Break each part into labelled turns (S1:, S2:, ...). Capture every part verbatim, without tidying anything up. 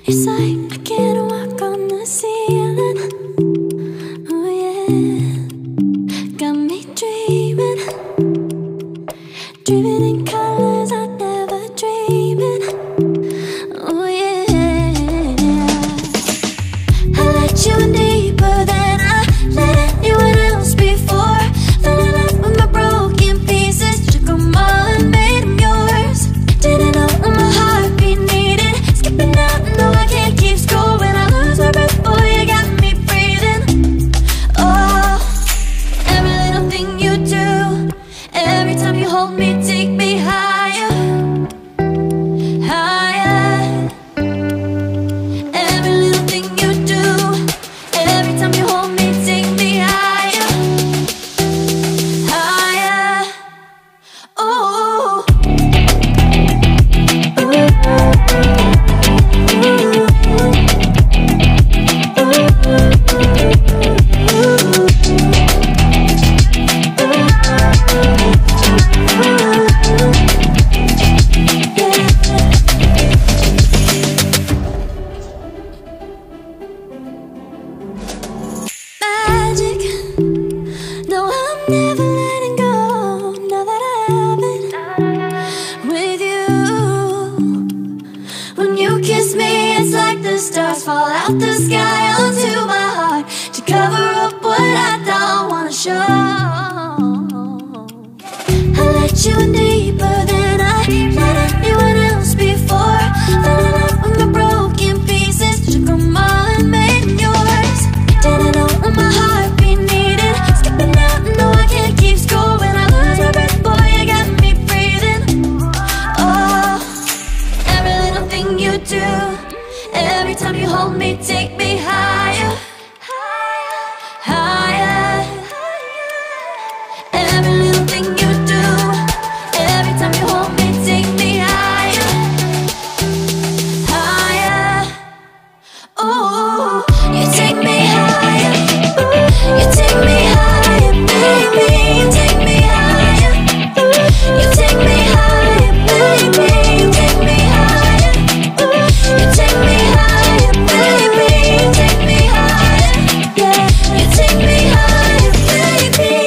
S1: It's like I can't walk on the ceiling. Oh yeah, got me dreaming, dreaming in colors I never dreamed in. Oh yeah, I let you in deeper than I let anyone else before. Fell in love with my broken pieces, took them all and made them yours. Didn't know what my heartbeat needed, skipping out, no I can't keep score. When I lose my breath, boy, you got me breathing. Oh, every little thing you do, every time you hold me, take me higher, higher. Every little thing you do, every time you hold me, take me higher, higher. Oh, magic. No, I'm never letting go. Now that I have it with you. When you kiss me, it's like the stars fall out the sky onto my heart to cover up what I don't wanna show. I let you in deeper than I let anyone else before. Fell in love with my broken pieces, took them all and made them yours. Didn't know what my heartbeat needed, skipping out, no I can't keep score. When I lose my breath, boy, you got me breathing. Oh, every little thing you do, every time you hold me, take me higher, higher. Every little thing you do, every time you hold me, take me higher, higher. Oh, you take me higher, you take me higher, baby, you take me higher, you take me higher, baby, you take me higher, you take me higher, baby, you take me higher, yeah, you take me higher, baby.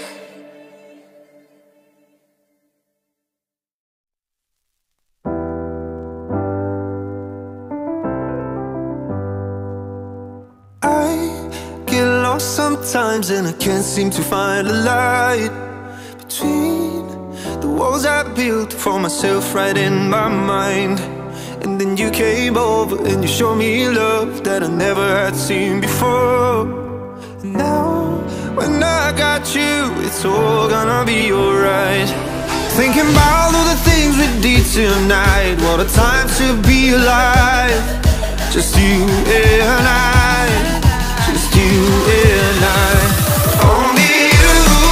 S2: I get lost sometimes and I can't seem to find a light between the walls I built for myself right in my mind. And then you came over and you showed me love that I never had seen before. And now when I got you, it's all gonna be alright. Thinking about all the things we did tonight, what a time to be alive. Just you and I, just you and I. Only you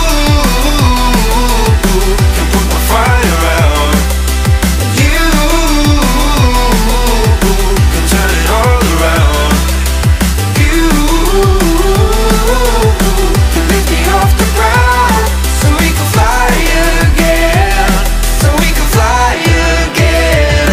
S2: can put my fire out. You can turn it all around. You can lift me off the ground, so we can fly again, so we can fly again.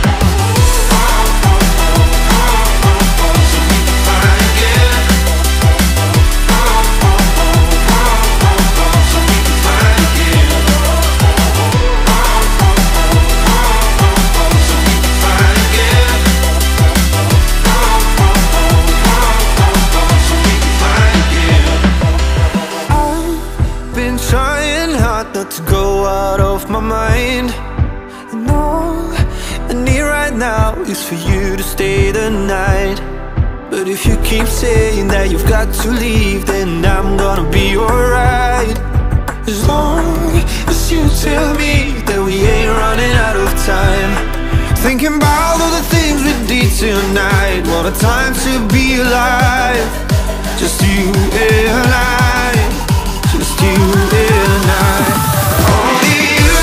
S2: Trying hard not to go out of my mind. And all I need right now is for you to stay the night. But if you keep saying that you've got to leave, then I'm gonna be alright. As long as you tell me that we ain't running out of time. Thinking about all the things we did tonight, what a time to be alive. Just you and I, just you and I. Only you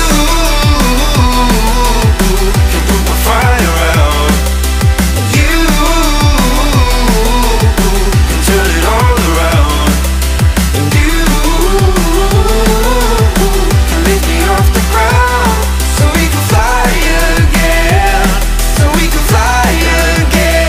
S2: can put my fire out. You can turn it all around. And you can lift me off the ground, so we can fly again, so we can fly again.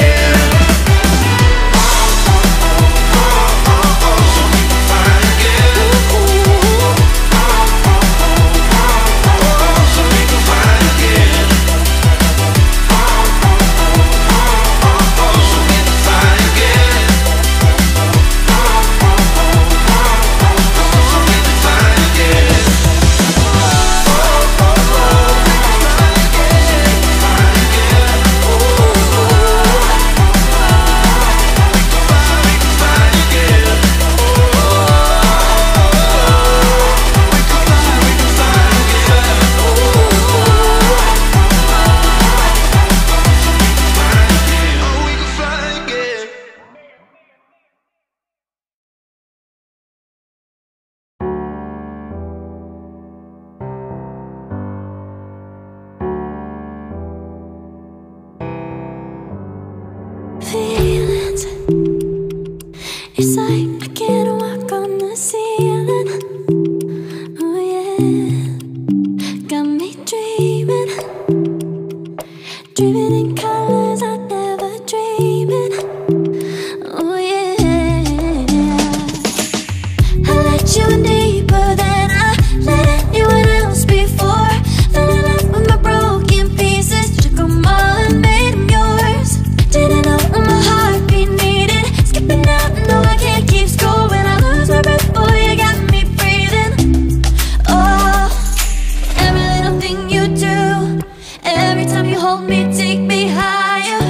S1: It's like I can't walk on the ceiling. Oh yeah, got me dreaming, dreaming in colors I never dreamed in. Oh yeah, I let you in deeper than I let anyone else before. Fell in love with my broken pieces, took them all and made them yours. Didn't know what my heartbeat needed, skipping out, no I can't keep score. When I lose my breath, boy, you got me breathing. Oh, every little thing you do, every time you hold me, take me higher,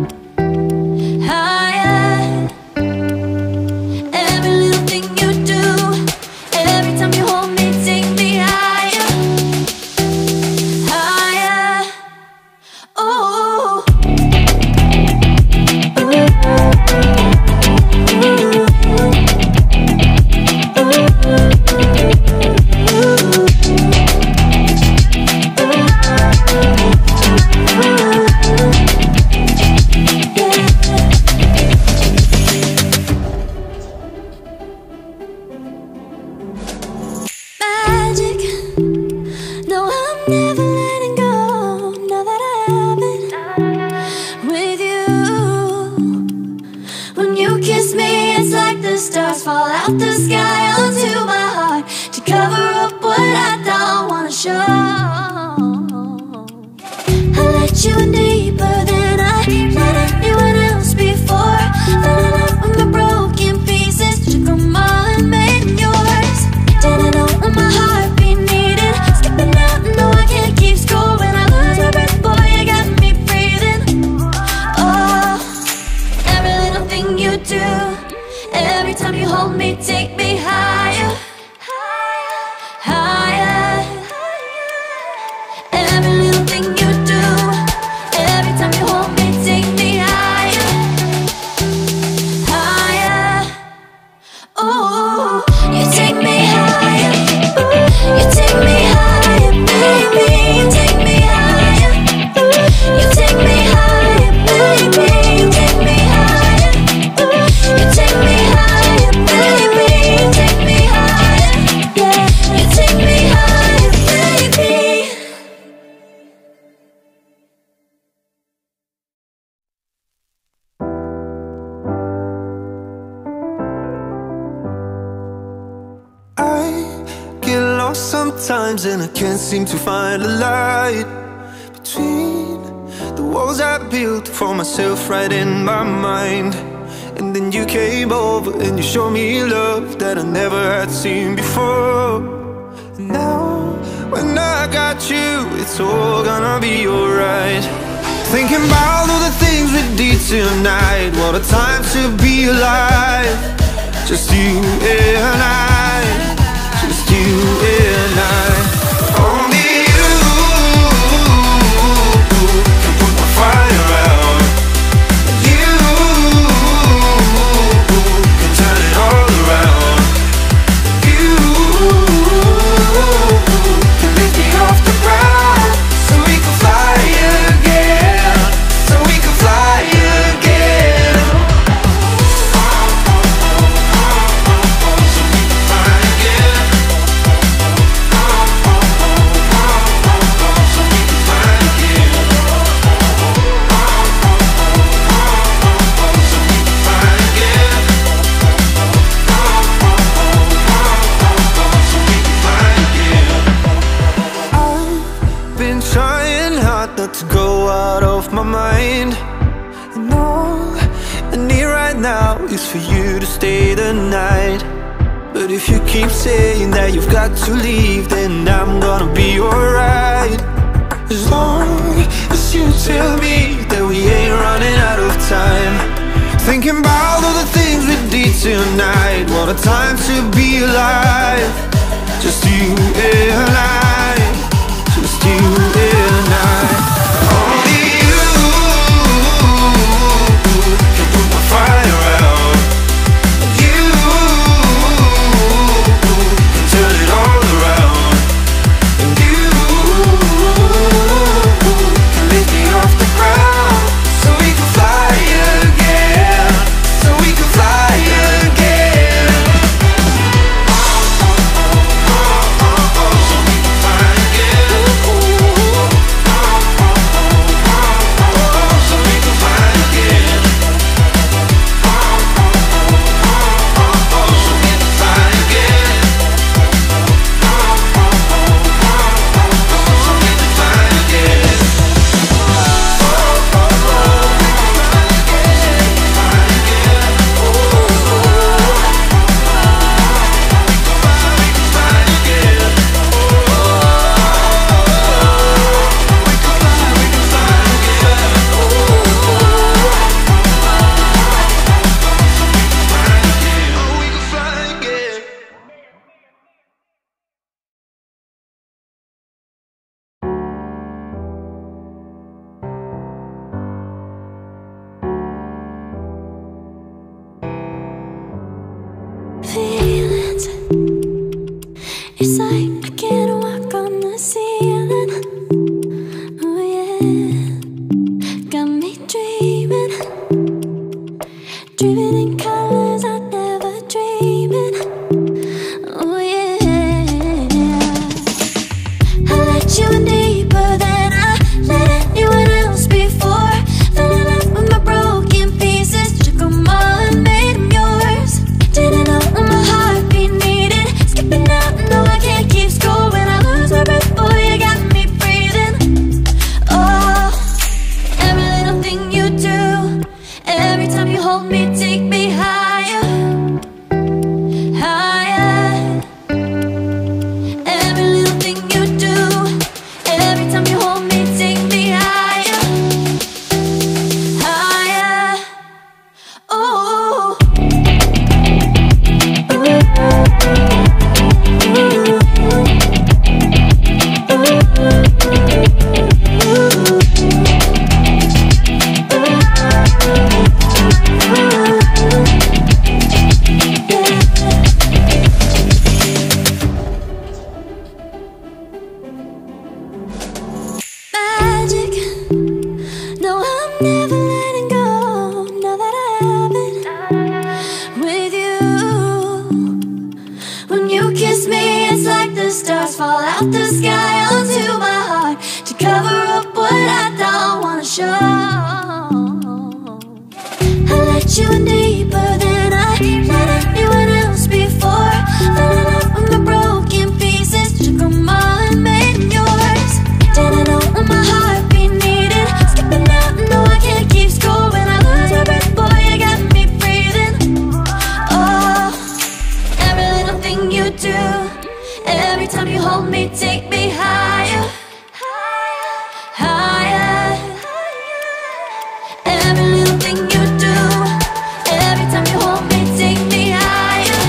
S1: higher. Every little thing you do, every time you hold me, take me higher, higher. Oh, magic. No, I'm never letting go. Now that I have it with you. When you kiss me, it's like the stars fall out the sky onto my heart to cover up what I don't wanna show. I let you in deeper than I let anyone else before. Fell in love with my broken pieces, took them all and made them yours. Didn't know what my heartbeat needed, skipping out, no I can't keep score. When I lose my breath, boy, you got me breathing. Oh, every little thing you do, every time you hold me, take me higher, higher. Every little thing you do, every time you hold me, take me higher, higher. Oh, you take me higher, you take me higher, baby, you take me higher, you take me higher, baby, you take me higher, you take me higher, baby, you take me higher, yeah, you take me higher, baby.
S2: I get lost sometimes and I can't seem to find a light between the walls I built for myself right in my mind. And then you came over and you showed me love that I never had seen before. And now when I got you, it's all gonna be alright. Thinking about all the things we did tonight, what a time to be alive. Just you and I, just you and I. Only you can put my fire out. You can turn it all around. You can lift me off the ground, so we can fly again, so we can fly again. To go out of my mind, and all I need right now is for you to stay the night. But if you keep saying that you've got to leave, then I'm gonna be alright. As long as you tell me that we ain't running out of time. Thinking about all the things we did tonight, what a time to be alive. Just you and I, just you and I. Only you can put my fire out. You can turn it all around. And you can lift me off the ground, so we can fly again, so we can fly again.
S1: feelings. It's like I can't walk on the ceiling. Oh yeah, got me dreaming, dreaming in colors I never dreamed. Oh yeah, I let you in deeper than I let anyone else before. Fell in love with my broken pieces, took 'em all and made 'em yours. Didn't know what my heartbeat needed, skipping out, no I can't keep score. When I lose my breath, boy, you got me breathing. Oh, every little thing you do, every time you hold me, take me higher, higher. Every little thing you do, every time you hold me, take me higher, higher. Oh, magic. No, I'm never letting go. Now that I have it with you. When you kiss me, it's like the stars fall out the sky onto my heart to cover up what I don't wanna show. I let you in deeper than I let anyone else before. Fell in love with my broken pieces, took 'em all and made 'em yours. Didn't know what my heartbeat needed, skipping out, no I can't keep score. When I lose my breath, boy, you got me breathing. Oh, every little thing you do, every time you hold me, take me higher, higher. Every little thing you do, every time you hold me, take me higher,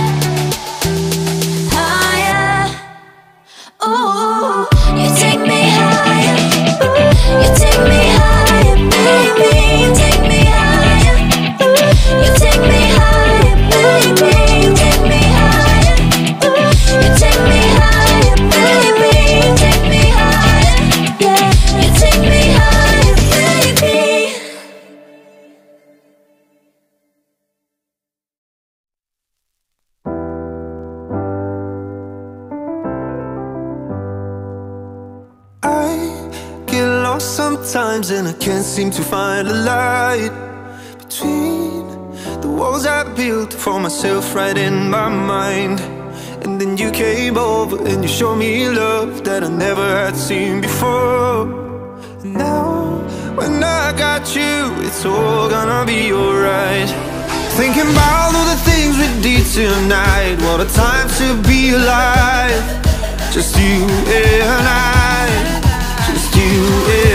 S1: higher. Oh, you take me higher, you take me higher, baby. You take me higher, you take me higher, baby. You take me higher, you take me higher, baby. You take me higher, yeah. You take me higher, baby.
S2: I get lost sometimes and I can't seem to find a light between the walls I built for myself right in my mind. And then you came over and you showed me love that I never had seen before. And now when I got you, it's all gonna be alright. Thinking about all the things we did tonight, what a time to be alive. Just you and I, just you and